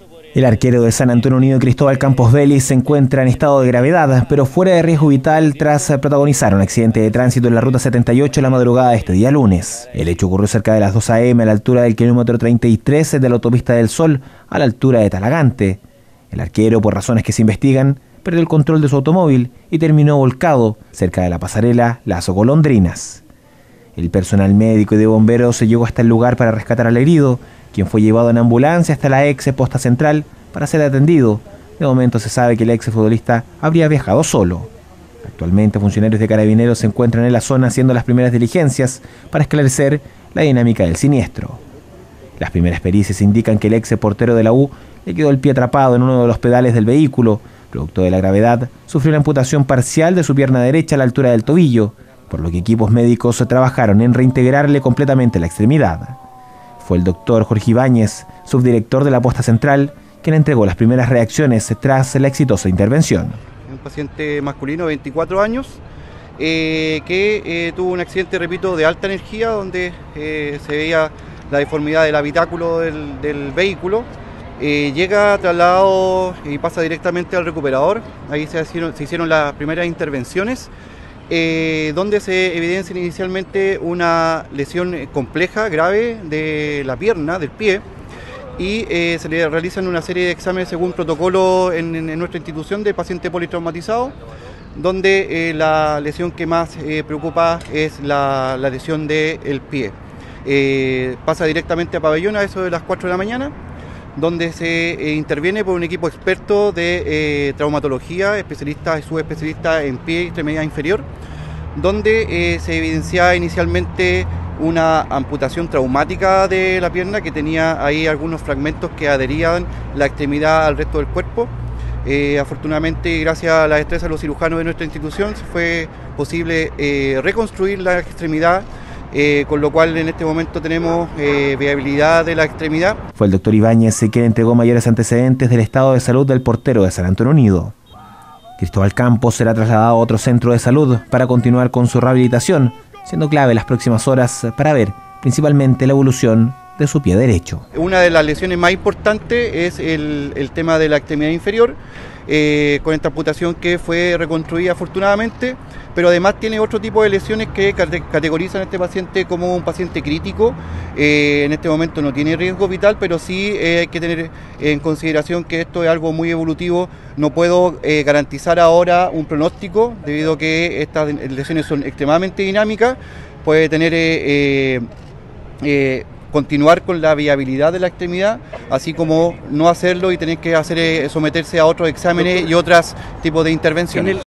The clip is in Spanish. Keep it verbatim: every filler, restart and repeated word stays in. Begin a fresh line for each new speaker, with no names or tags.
El arquero de San Antonio Unido, Cristóbal Campos Vélez, se encuentra en estado de gravedad, pero fuera de riesgo vital tras protagonizar un accidente de tránsito en la ruta setenta y ocho la madrugada de este día lunes. El hecho ocurrió cerca de las dos a eme a la altura del kilómetro treinta y tres de la autopista del Sol, a la altura de Talagante. El arquero, por razones que se investigan, perdió el control de su automóvil y terminó volcado cerca de la pasarela Lazo Golondrinas. El personal médico y de bomberos se llegó hasta el lugar para rescatar al herido, quien fue llevado en ambulancia hasta la ex posta central para ser atendido. De momento se sabe que el ex futbolista habría viajado solo. Actualmente funcionarios de Carabineros se encuentran en la zona haciendo las primeras diligencias para esclarecer la dinámica del siniestro. Las primeras pericias indican que el ex portero de la U le quedó el pie atrapado en uno de los pedales del vehículo. Producto de la gravedad, sufrió una amputación parcial de su pierna derecha a la altura del tobillo, por lo que equipos médicos trabajaron en reintegrarle completamente la extremidad. Fue el doctor Jorge Ibáñez, subdirector de la posta central, quien entregó las primeras reacciones tras la exitosa intervención.
Un paciente masculino de veinticuatro años eh, que eh, tuvo un accidente, repito, de alta energía, donde eh, se veía la deformidad del habitáculo del, del vehículo. Eh, llega trasladado y pasa directamente al recuperador. Ahí se hicieron, se hicieron las primeras intervenciones, eh, donde se evidencia inicialmente una lesión compleja, grave de la pierna, del pie, y eh, se le realizan una serie de exámenes según protocolo en, en nuestra institución de paciente politraumatizado, donde eh, la lesión que más eh, preocupa es la, la lesión del pie. Eh, pasa directamente a pabellón a eso de las cuatro de la mañana, donde se eh, interviene por un equipo experto de eh, traumatología, especialistas y subespecialistas en pie y extremidad inferior, donde eh, se evidenciaba inicialmente una amputación traumática de la pierna, que tenía ahí algunos fragmentos que adherían la extremidad al resto del cuerpo. Eh, afortunadamente, gracias a la destreza de los cirujanos de nuestra institución, fue posible eh, reconstruir la extremidad, Eh, con lo cual en este momento tenemos eh, viabilidad de la extremidad.
Fue el doctor Ibáñez quien entregó mayores antecedentes del estado de salud del portero de San Antonio Unido. Cristóbal Campos será trasladado a otro centro de salud para continuar con su rehabilitación, siendo clave las próximas horas para ver principalmente la evolución de su pie derecho.
Una de las lesiones más importantes es el, el tema de la extremidad inferior, eh, con esta amputación que fue reconstruida afortunadamente, pero además tiene otro tipo de lesiones que categorizan a este paciente como un paciente crítico. Eh, en este momento no tiene riesgo vital, pero sí eh, hay que tener en consideración que esto es algo muy evolutivo. No puedo eh, garantizar ahora un pronóstico, debido a que estas lesiones son extremadamente dinámicas. Puede tener eh, eh, eh, continuar con la viabilidad de la extremidad, así como no hacerlo y tener que hacer eh, someterse a otros exámenes y otros tipos de intervenciones.